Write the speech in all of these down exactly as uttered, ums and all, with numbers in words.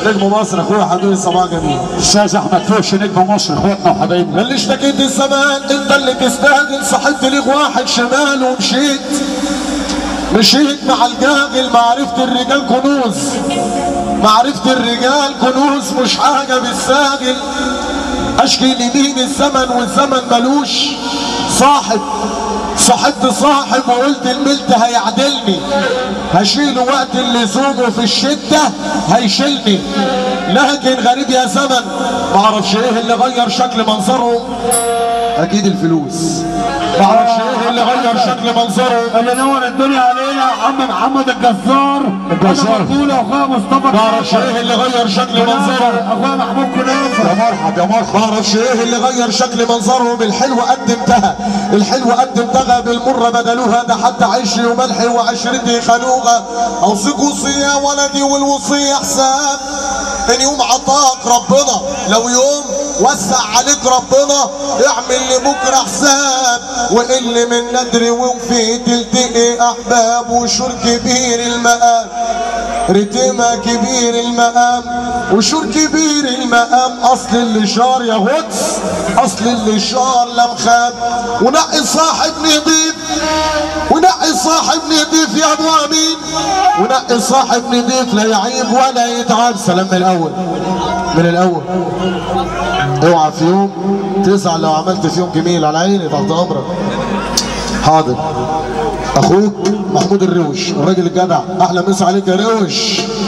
نجم مصر اخويا حبيبي صباح جميل. استاذ احمد فوش نجم مصر اخواتنا وحبايبنا. اللي اشتكيت الزمان انت اللي تستاهل، صحيت ليك واحد شمال ومشيت مشيت مع الجاهل. معرفة الرجال كنوز، معرفة الرجال كنوز مش حاجة بالساهل. اشكي لمين الزمن والزمن ملوش صاحب. صاحبت صاحب وقلت الملت هيعدلني، هشيله وقت اللزوم وفي الشدة هيشيلني. لكن غريب يا زمن معرفش ايه اللي غير شكل منظرهم، اكيد الفلوس. معرفش ايه اللي غير شكل منظره. اللي نور الدنيا علينا عم محمد الجزار الجزار اخويا واخويا مصطفى. معرفش ايه اللي غير شكل منظره. اخويا محمود كنافه. يا مرحب يا مرحب. معرفش ايه اللي غير شكل منظرهم. الحلوه قدمتها، الحلوه قدمتها بالمره بدلوها. ده حتى عيشي وملحي وعشرتي خلوها. اوصيك وصيه يا ولدي والوصيه حساب. ان يوم عطاك ربنا، لو يوم وسع عليك ربنا، اعمل لبكره حساب. واللي من ندري وفي تلتقي احباب. وشور كبير المقام، رتمة كبير المقام، وشور كبير المقام. اصل اللي شار يا غدس، اصل اللي شار لمخاب. ونقي صاحب نضيف، ونقي صاحب نضيف يا ابو امين. ونقي صاحب نضيف لا يعيب ولا يتعب. سلام من الاول، من الاول. اوعى في يوم تزعل لو عملت في يوم جميل. على عيني تحت امرك. حاضر. اخوك محمود الروش الراجل الجدع. احلى مسا عليك يا روش.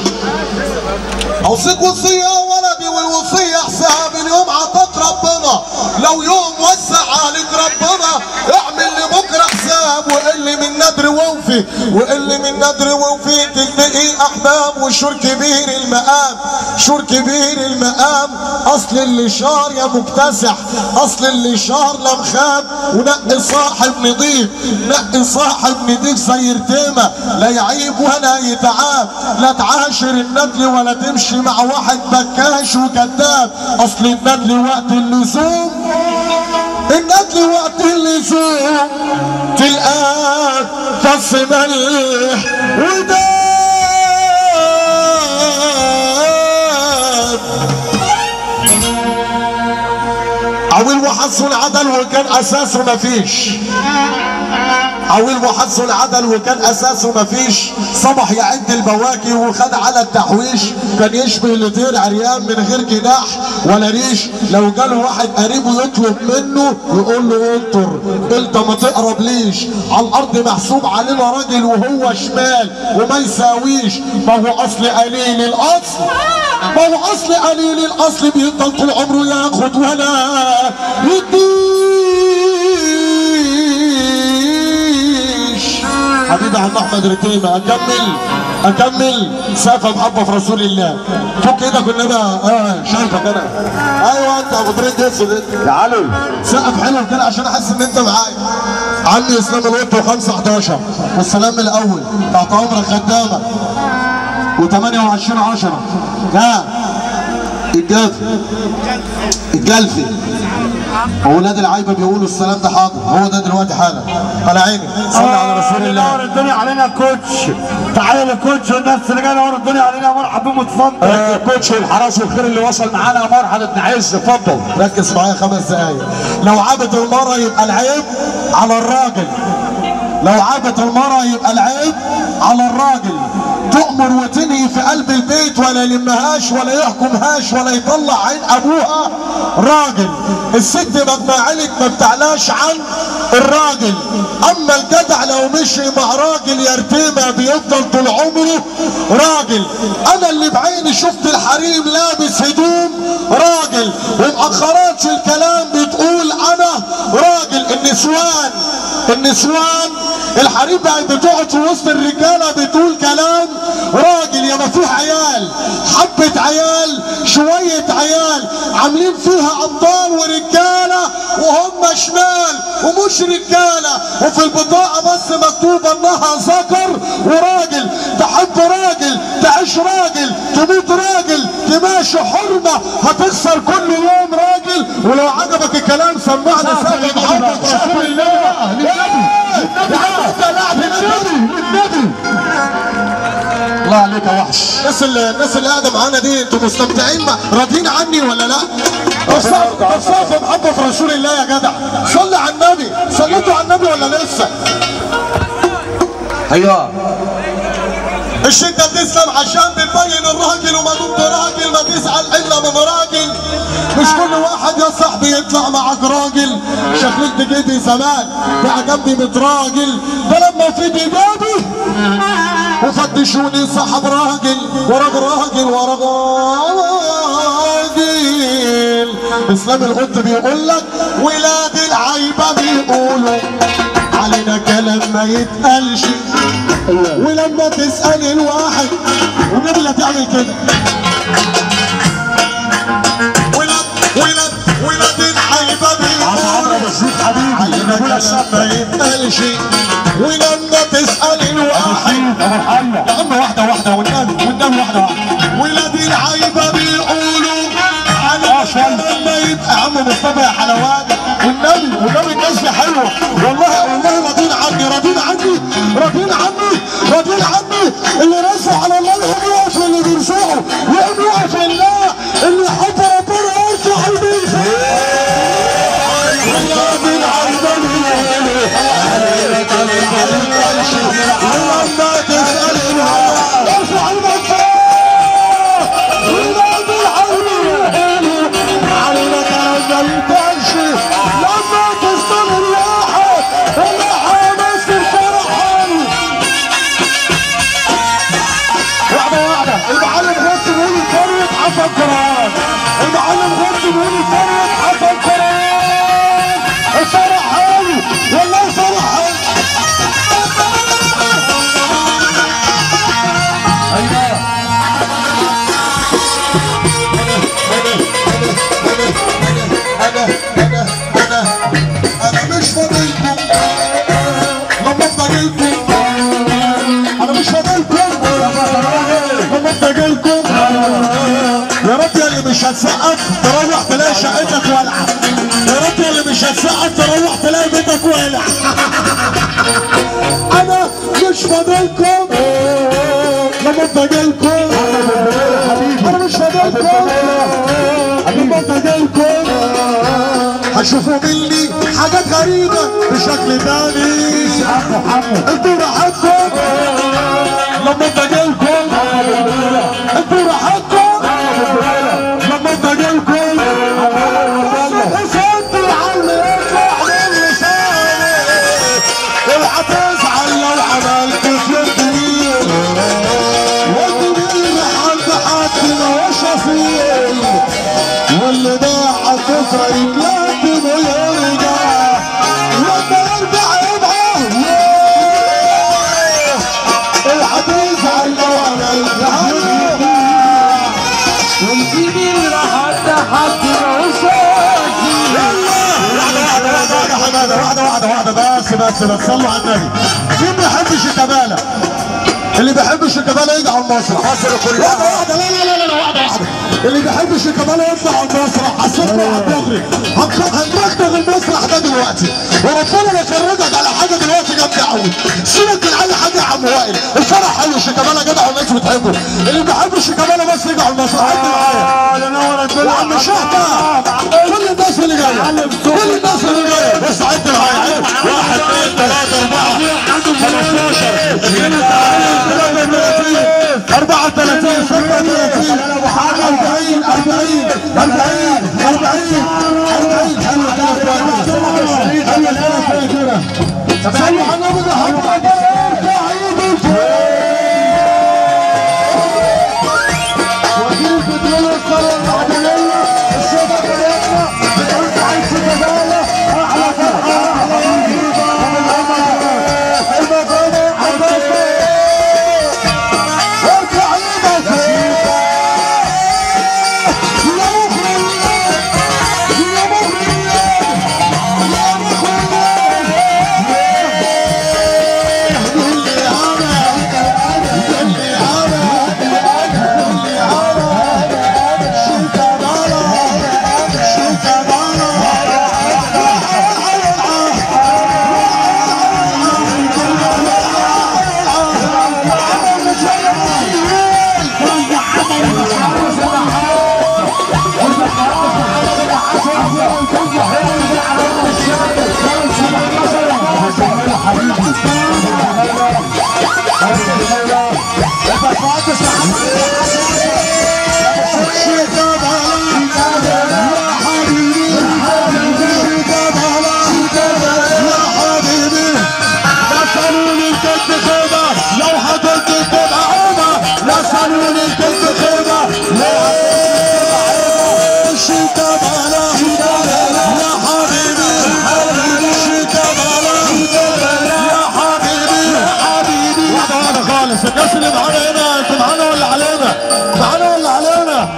اوصيك وصيه يا ولدي والوصيه حساب. اليوم عطاك ربنا، لو يوم وسع عليك ربنا، اعمل لبكره حساب. واللي من ندر ووفي، واللي من ندر ووفي تلتقي احباب. وشور كبير المقام، شور كبير المقام. اصل اللي شار يا مكتسح، اصل اللي شار لمخاب. ونقي صاحب نضيف، نقي صاحب نضيف زي رتيمه لا يعيب ولا يتعاب. لا تعاشر الندل ولا تمشي مع واحد بكاش وكذاب. اصل الندل وقت اللزوم، الندل وقت اللزوم تلقاه فص ملح وداب. عويل وحصل عدل وكان اساسه مفيش. عويل وحصل عدل وكان اساسه مفيش. صبح يعد البواكي وخد على التحويش. كان يشبه لطير عريان من غير جناح ولا ريش. لو جاله واحد قريبه يطلب منه يقول له انطر انت ما تقرب ليش. على الارض محسوب علينا راجل وهو شمال وما يساويش. ما هو اصل قليل الاصل، ما هو اصل قليل الاصل بيفضل طول عمره ياخد ولا يديش. حبيبي عم احمد رتيمه. اكمل اكمل. سقفه محبه في رسول الله. فك ايدك والنبي. اه شايفك انا. ايوه انت ابو تريد اسود. تعالوا سقف حلو كده عشان احس ان انت معايا. عمي اسلام الوقت وخمسة حداشر والسلام من الاول. تحت امرك خدامك وثمانية وعشرين عشرة. ها الجافي الجلفي. اولاد العايبه بيقولوا السلام ده حاضر. هو ده دلوقتي حالا. على عيني. صلي على رسول الله. نور الدنيا علينا كوتش. تعالى للكوتش والناس اللي جايه نور الدنيا علينا. مرحبا بيهم اتفضل. آه كوتش الحرس والخير اللي وصل معانا مرحبا ابن عز. اتفضل ركز معايا خمس دقايق. لو عابت المره يبقى العيب على الراجل. لو عابت المره يبقى العيب على الراجل. تؤمر وتنهي في قلب البيت ولا يلمهاش ولا يحكمهاش ولا يطلع عين ابوها راجل. الست مجمعلك ما بتعلاش عن الراجل. اما الجدع لو مشي مع راجل يا رتيمه بيفضل طول عمره راجل. انا اللي بعيني شفت الحريم لابس هدوم راجل ومأخراتش الكلام بتقول انا راجل. النسوان النسوان الحريم بقت بتقعد في وسط الرجاله بتقول كلام راجل. يا ما فيه عيال، حبه عيال، شويه عيال عاملين فيها ابطال ورجاله وهم شمال ومش رجاله. وفي البطاقه بس مكتوبه انها ذكر وراجل. تحب راجل، تعيش راجل، تموت راجل، تماشي حرمه، هتخسر كل يوم راجل. ولو عجبك الكلام سمعنا ساعه محمد رسول الله. للنبي للنبي للنبي. الله عليك يا وحش. الناس اللي الناس اللي قاعده معانا دي انتوا مستمتعين راضيين عني ولا لا؟ بصوا في محبه رسول الله يا جدع. صلي على النبي. صليتوا على النبي ولا لسه؟ ايوه. الشده بتسلم عشان بتبين الراجل، وما دمت راجل ما تسال الا من راجل. مش كل واحد يا صاحبي يطلع معك راجل. شكلت جيبي زمان بقى جنبي متراجل، ده لما في جيبي وفتشوني صاحب راجل ورا راجل ورا راجل. اسلام القط بيقول لك ولاد العيبه بيقولوا علينا كلام ما يتقالش، ولما تسال الواحد والنبي لا تعمل كده. ولاد ولاد ولاد العيبه بيقولوا علينا كلام ما يتقالش، ولما تسال الواحد يا عم واحده واحده والنبي والنبي واحده واحده. ولاد العيبه بيقولوا علينا كلام ما يبقى. يا عم مصطفى يا حلواني والنبي والنبي الناس دي حلوه والله والله. راضين عني راضين عني راضين عني راضين عني. اللي راسه على الله يقوم يقف، اللي بيرزقه يقوم يقف لله، اللي يحب ربنا يرفع ايديه. راضين عني ولما تسال الواحد ارفع ايدك ولاد العيب علينا كلام ما يتقالش. لما تسال الواحد الواحد مصر فرحان. واحده واحده. المعلم غصب بيقول الفريق حفظ القران. المعلم غصب بيقول الفريق حفظ القران. الفرح حلو والله فرح حلو. ايوه. انا انا انا انا مش فاضلكم لما افضلكم. انا مش فاضلكم لما افضلكم. يا رب يا اللي مش هتسقف تروح تلاقي شقتك والعه. يا رب يا اللي مش هتسقف تروح تلاقي بيتك والع. انا مش فاضلكم لما افضلكم. انا مش فاضلكم لما افضلكم. هشوفوا مني حاجات غريبة بشكل تاني. انتوا راحتكم لما افضلكم. انتوا راحتكم لما افضلكم. وصلتوا على يطلع من لساني. اوعى تزعل لو عملت في الدنيا. والدنيا لحد حد ما هوش اصيل، واللي ضاع بكره يتلقم ويرجع. لما يرجع يبقى اوعى تزعل لو عملت حاجه. والدنيا لحد حد ما هوش اصيل. واحده واحده واحده واحده بس بس بس صلوا على النبي. مين ما يحبش الكبالة؟ اللي بيحبش الكبالة يجي على المسرح. مصر كلها واحده واحده. لا لا لا لا واحده واحده. اللي بيحبش الكبالة يطلع على المسرح. حسيتنا هتغرق هنركب المسرح ده دلوقتي، وربنا بيفرجك على حاجه دلوقتي جامده قوي. سيبك من اي حاجه يا عم وائل. الفرح حلو، الشيكابالا جدع والناس بتحبه. اللي ما بيحبش الشيكابالا بس يجي على المسرح. عد معايا يا نور الدنيا. عم شحته كل الناس اللي جايه كل الناس اللي جايه بس عد معايا. واحد اثنين ثلاثه اربعه خمستاشر اثنين وثلاثين اربعه وثلاثين سته وثلاثين اربعين اربعين اربعين اربعين اربعين. حلو كده حلو كده. صلوا على النبي محمد. ارفع ايدك وزير البترول والثروه المعدنيه الشباب بتاعتنا بتقول عايز شيكابالا. احلى فرحه احلى عيد المغربي عباسي. ارفع ايدك يا مخرج يا مخرج يا مخرج.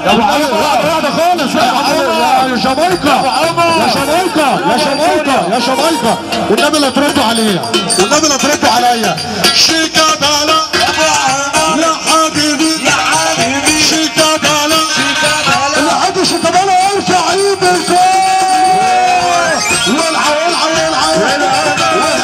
ابو علي واحده خالص يا جامايكا يا جامايكا يا جامايكا يا جامايكا والنبي لا تردوا عليا والنبي لا تردوا عليا. شيكابالا يا حبيبي يا حبيبي شيكابالا اللي عنده شيكابالا ارفع ايدك والعب والعب والعب والعب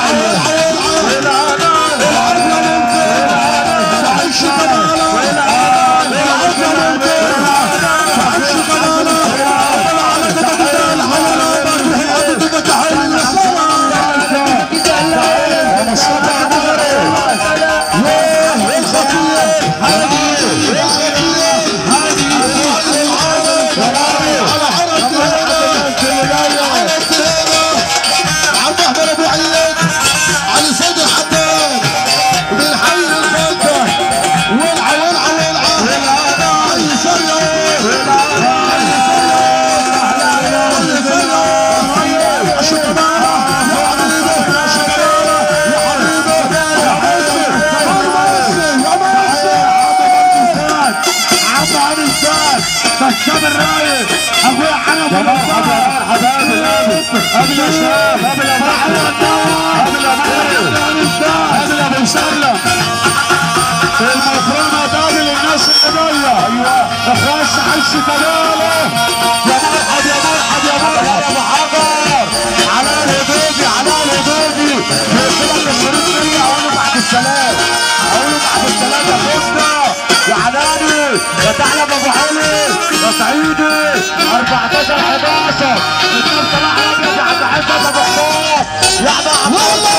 بسام الرايق اخويا حنف حبايبي قبل يا شباب قبل يا قبل يا قبل يا مسلم المفروض قابل الناس اللي جايه. ايوه اخويا حش كلاله يا مرحب يا مرحب يا مرحب يا ابو حجر على الهدوبي على الهدوبي بيقول لك الشريط مني اقول له بعد السلام اقول له بعد السلام يا فوزنا يا حناني يا ثعلب ابو علي يا سعيدي أربعتاشر حداشر اثنين صلاح ابيض يا عم حسن ابو حمار يا عم والله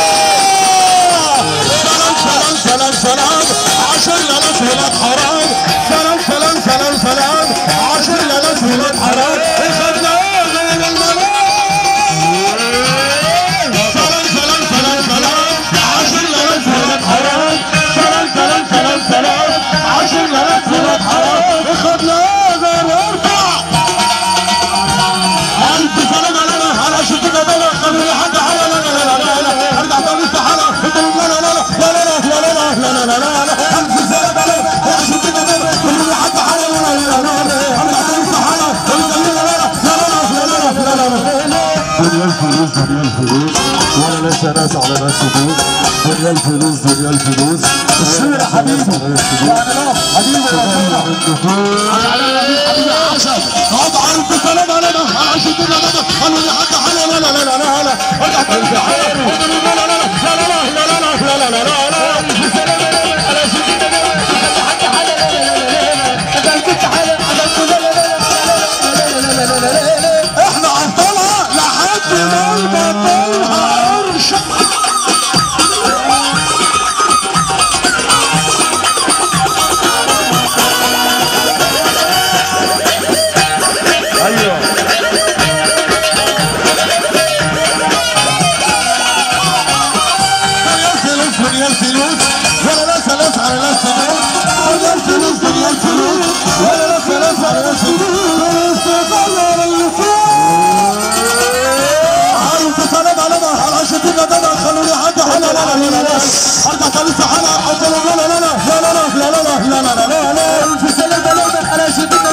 سلام سلام سلام سلام عشر ليالات ولاد حرام سلام سلام سلام سلام عشر ليالات ولاد حرام اخذنا غير المنام سلام سلام سلام سلام عشر ليالات ولاد حرام سلام سلام سلام سلام عشر ليالات ولاد حرام اخذنا غير ارفع الف سلام علينا على شتنا بلا خلي حد حلا لا لا لا لا لا ارجع تاني استحاله لا لا لا لا لا لا لا لا لا لا لا لا الف سلام علينا على شتنا بلا خلي حد حلا لا لا لا لا ارجع تاني استحاله لا لا لا لا لا لا لا لا دنيا الفلوس دنيا الفلوس ولا لسه ناس على ناس فلوس دنيا الفلوس دنيا الفلوس السير يا حبيبي يا انا حبيبي يا حبيبي عشان طبعا الف سلام علينا على شتنا بلا خلي حد حلا لا لا لا لا لا ارجع تاني استحاله لا لا لا لا لا لا لا لا لا لا الف سلام علينا على شتنا بلا خلي حد حلا لا لا لا لا لا انت كنت حلا لا لا لا لا لا احنا عطلها لحد ما نبطلها قرش. ايوه دنيا الفلوس ولا لا سلاس على ناس فلوس دنيا الفلوس دنيا الفلوس ولا لا سلاس على ناس فلوس استغفر الفلوس الف سلام علينا على شتنا بلا خلوني حد حلا لا لا لا لا ارجع تاني استحاله احط له لا لا لا لا لا لا لا لا لا لا لا لا الف سلام علينا على شتنا